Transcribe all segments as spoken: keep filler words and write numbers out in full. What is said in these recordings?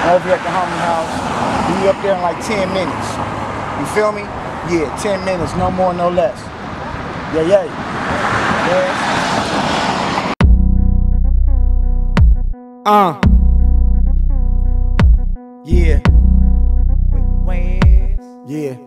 over at the Harmony House. Be up there in like ten minutes. You feel me? Yeah, ten minutes, no more, no less. Yeah, yeah. Yeah. Uh. Yeah. Yeah.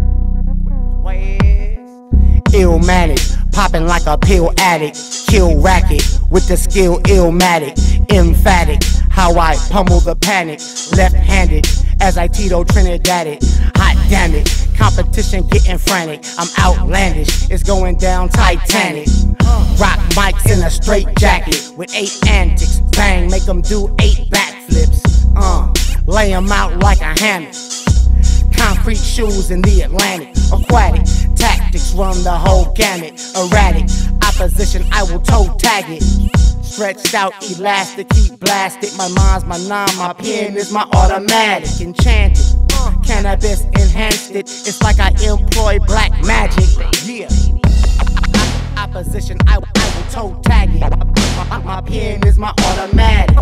Illmatic, popping like a pill addict, kill racket with the skill illmatic, emphatic. How I pummel the panic, left-handed as I Tito Trinidad it. Hot damn it, competition getting frantic. I'm outlandish, it's going down Titanic. Rock mics in a straight jacket with eight antics. Bang, make them do eight backflips. Uh, lay them out like a hammock. Concrete shoes in the Atlantic. Aquatic tactics run the whole gamut. Erratic opposition, I will toe tag it. Stretched out, elastic, keep blasted. My mind's my nine, my pen is my automatic. Enchanted, cannabis enhanced it. It's like I employ black magic. Yeah. Opposition, I, I will toe tag it. My, my pen is my automatic.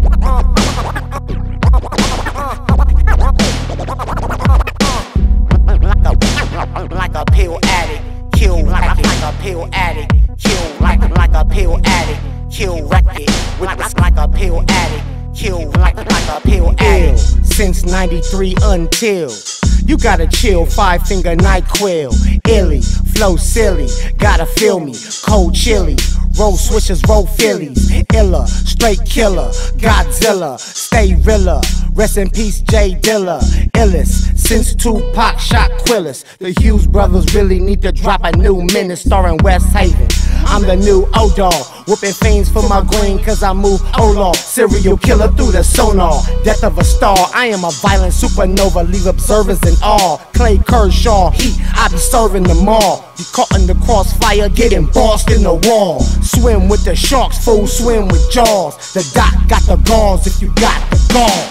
Like a pill addict, kill like, like a pill addict, kill like like a pill addict, kill record with like a pill addict, kill like like a pill addict. Since ninety-three until you gotta chill, five finger NyQuil, illy, flow silly, gotta feel me, cold chili. Roll swishers, roll Phillies, illa, straight killer, Godzilla, stay realer, rest in peace J Dilla, illest, since Tupac shot Quillis. The Hughes brothers really need to drop a new menace starring West Haven. I'm the new O-Dog, whooping fiends for my green cause I move O-Law, serial killer through the sonar, death of a star, I am a violent supernova, leave observers in awe, Clay Kershaw, heat, I be serving them all, you caught in the crossfire, getting bossed in the wall. Swim with the sharks, fool, swim with jaws. The doc got the gauze if you got the gall.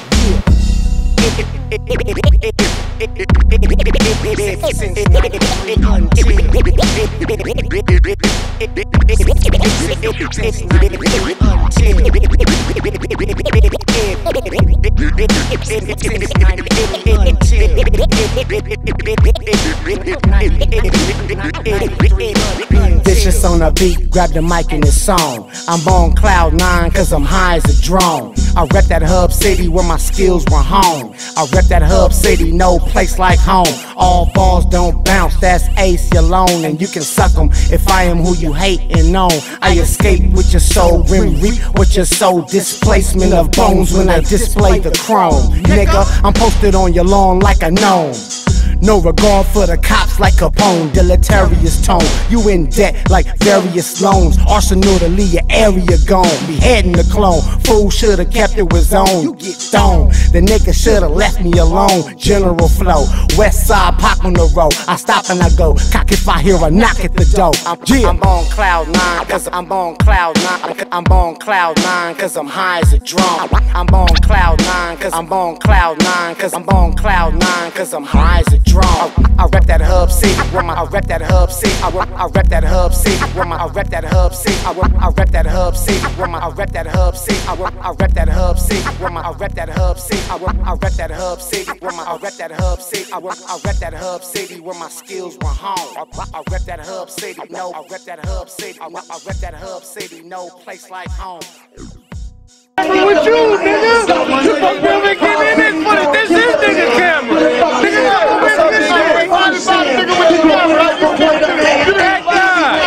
Vicious on a beat, grab the mic in this song. I'm on cloud nine cause I'm high as a drone. I rep that hub city where my skills were honed. I rep that hub city, no place like home. All balls don't bounce, that's ace alone. And you can suck them if I am who you hate and know. I escape with your soul, rim reap with your soul. Displacement of bones when I display the chrome. Nigga, I'm posted on your lawn like a gnome. No regard for the cops like Capone, deleterious tone. You in debt like various loans. Arsenal to leave your area gone. Beheading the clone. Fool should've kept it with zone. You get stoned. The nigga should've left me alone. General flow. West side pop on the road. I stop and I go. Cock if I hear a knock at the door. I'm, yeah. I'm on cloud nine cause I'm on cloud nine. I'm on cloud nine cause I'm high as a drum. I'm on cloud nine cause I'm on cloud nine cause I'm on cloud nine cause I'm high as a drum. I, I rep that hub city, where my I rep that hub city, I, I rep that hub city, where my I rep that hub city, I, I rep that hub city, where my I rep that hub city, I, I rep that hub city, where my I rep that hub city, I, I rep that hub city, where my I rep that hub city, I, I rep that hub city, where my skills were honed. I, I rep that hub city, no, I rep that hub city, I, I rep that hub city, no place like home. With you, nigga! You fuck real big, give me this footage. This is nigga camera. Nigga, you with this shit. Body, body, nigga with the camera. You that guy.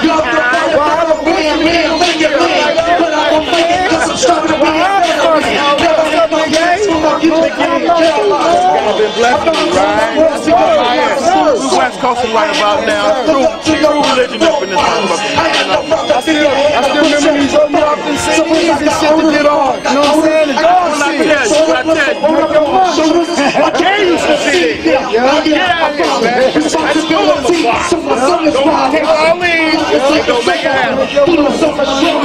Been blessed with right? Who's West Coasting right about now? True, true religion up in this motherfucker. I still, I still remember these fucking C Ds and shit to get on. You know what I'm saying? The dog shit. What I tell you, what I tell you. I can't use the C D. Yeah, yeah, man. Let's do it. Don't take all these. Don't make it happen.